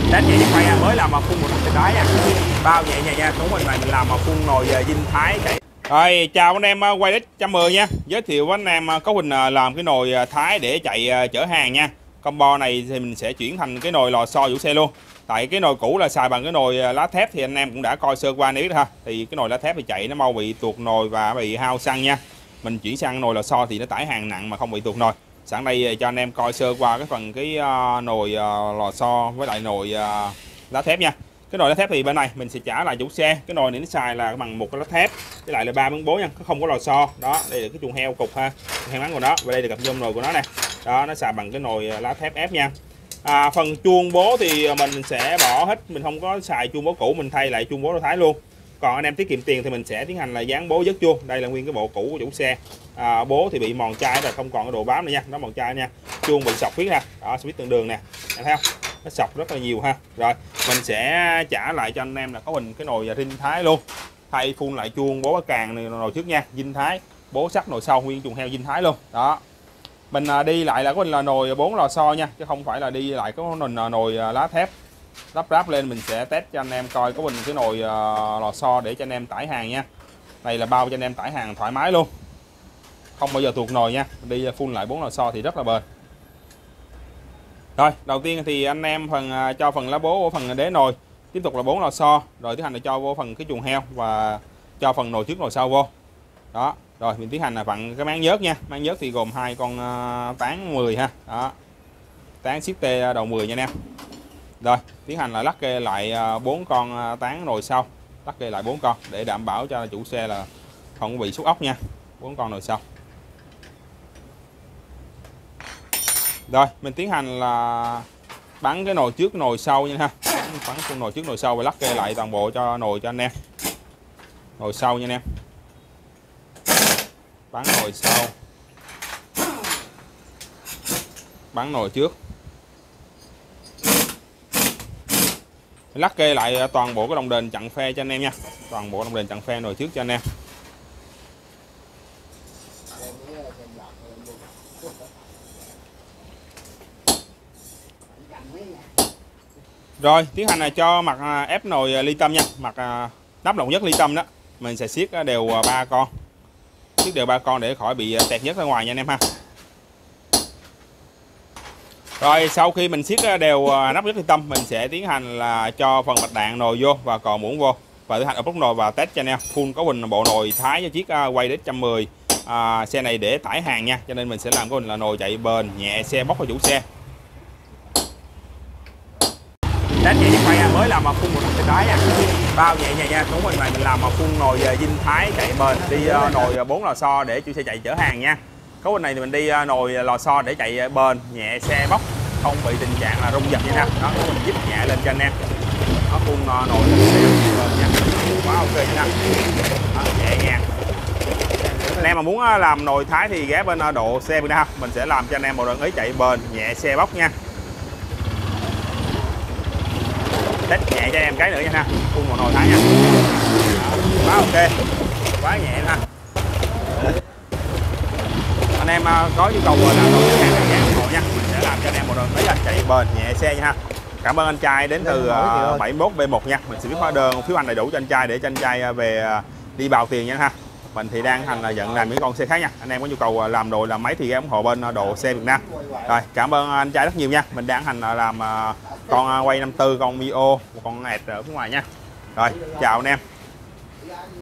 Test nhẹ chiếc quay mới làm mà phun một cái đáy nha, bao nhẹ nhàng nha. Đúng, mình làm mà phun nồi Dinh Thái chạy. Rồi chào anh em quay đích 110 nha. Giới thiệu với anh em có Huỳnh làm cái nồi Thái để chạy chở hàng nha. Combo này thì mình sẽ chuyển thành cái nồi lò xo vũ xe luôn. Tại cái nồi cũ là xài bằng cái nồi lá thép thì anh em cũng đã coi sơ qua biết ha. Thì cái nồi lá thép thì chạy nó mau bị tuột nồi và bị hao xăng nha. Mình chuyển sang nồi lò xo thì nó tải hàng nặng mà không bị tuột nồi. Sẵn đây cho anh em coi sơ qua cái phần cái nồi lò xo với lại nồi lá thép nha. Cái nồi lá thép thì bên này mình sẽ trả lại chủ xe. Cái nồi này nó xài là bằng một cái lá thép với lại là 3x4 nha, không có lò xo. Đó, đây là cái chuồng heo cục ha, heo ngắn của nó. Và đây là cặp nhôm nồi của nó nè. Đó, nó xài bằng cái nồi lá thép ép nha. Phần chuông bố thì mình sẽ bỏ hết, mình không có xài chuông bố cũ, mình thay lại chuông bố Lô Thái luôn. Còn anh em tiết kiệm tiền thì mình sẽ tiến hành là dán bố dứt chuông. Đây là nguyên cái bộ cũ của chủ xe. Bố thì bị mòn chai rồi, không còn cái đồ bám nữa nha, nó mòn chai nha. Chuông bị sọc phít ha, đó, phít tương đường nè, anh thấy không? Nó sọc rất là nhiều ha. Rồi mình sẽ trả lại cho anh em là có mình cái nồi Dinh Thái luôn, thay phun lại chuông bố càng này nồi trước nha, Dinh Thái, bố sắt nồi sau, nguyên chuồng heo Dinh Thái luôn. Đó, mình đi lại là có mình là nồi 4 lò xo nha, chứ không phải là đi lại có nồi lá thép. Lắp ráp lên mình sẽ test cho anh em coi có mình cái nồi lò xo để cho anh em tải hàng nha. Đây là bao cho anh em tải hàng thoải mái luôn, không bao giờ tuột nồi nha. Đi phun lại 4 lò xo thì rất là bền. Rồi đầu tiên thì anh em cho phần lá bố ở phần đế nồi, tiếp tục là 4 lò xo, rồi tiến hành là cho vô phần cái chuồng heo và cho phần nồi trước nồi sau vô. Đó, rồi mình tiến hành là vặn cái máng nhớt nha. Máng nhớt thì gồm 2 con tán 10 ha. Đó, tán siết tê đầu 10 nha anh em. Rồi tiến hành là lắc kê lại 4 con tán nồi sau, lắc kê lại 4 con để đảm bảo cho chủ xe là không bị xúc ốc nha. 4 con nồi sau. Rồi mình tiến hành là bắn cái nồi trước nồi sau nha ha, bắn con nồi trước nồi sau và lắc kê lại toàn bộ cho nồi cho anh em. Nồi sau nha anh em, bắn nồi sau, bắn nồi trước, lắc kê lại toàn bộ cái đồng đền chặn phe cho anh em nha, toàn bộ đồng đền chặn phe nồi trước cho anh em. Rồi tiến hành là cho mặt ép nồi ly tâm nha, mặt nắp lồng nhất ly tâm đó mình sẽ siết đều 3 con, siết đều 3 con để khỏi bị tẹt nhất ra ngoài nha anh em ha. Rồi sau khi mình siết đều nắp nhất ly tâm mình sẽ tiến hành là cho phần bạch đạn nồi vô và cò muỗng vô và tiến hành ốp nồi và test cho anh em. Full có bình bộ nồi Thái cho chiếc quay đến 110. Xe này để tải hàng nha, cho nên mình sẽ làm có bình là nồi chạy bền nhẹ, xe bóc vào chủ xe. Test nhẹ chiếc quay mới làm mà phun một cái đáy nha, bao nhẹ nhàng nha. Đúng, mình làm mà phun nồi Dinh Thái chạy bền, đi nồi 4 lò xo để chủ xe chạy chở hàng nha. Cấu bên này thì mình đi nồi lò xo để chạy bền nhẹ, xe bóc không bị tình trạng là rung giật nha ha. Đó, mình giúp nhẹ lên cho anh em. Nó phun nồi bền nha, quá ok nha. Đó, nhẹ nhàng. Anh em mà muốn làm nồi Thái thì ghé bên Độ Xe Việt Nam, mình sẽ làm cho anh em một đoạn ý chạy bền nhẹ, xe bóc nha. Test nhẹ cho em cái nữa nha ha, phun một nồi Thái nha. Đó, quá ok, quá nhẹ ha. Anh em có nhu cầu làm nồi chở hàng thì nhớ ủng hộ nha, mình sẽ làm cho anh em một đoạn ý chạy bền nhẹ xe nha ha. Cảm ơn anh trai đến từ 71B1 nha, mình sẽ viết hóa đơn phiếu hành đầy đủ cho anh trai để cho anh trai về đi bào tiền nha ha. Mình thì đang hành là nhận làm những con xe khác nha. Anh em có nhu cầu làm đồ làm máy thì ghé ủng hộ bên Độ Xe Việt Nam. Rồi cảm ơn anh trai rất nhiều nha. Mình đang hành làm con quay 54, con Mio, một con ẹt ở phía ngoài nha. Rồi chào anh em.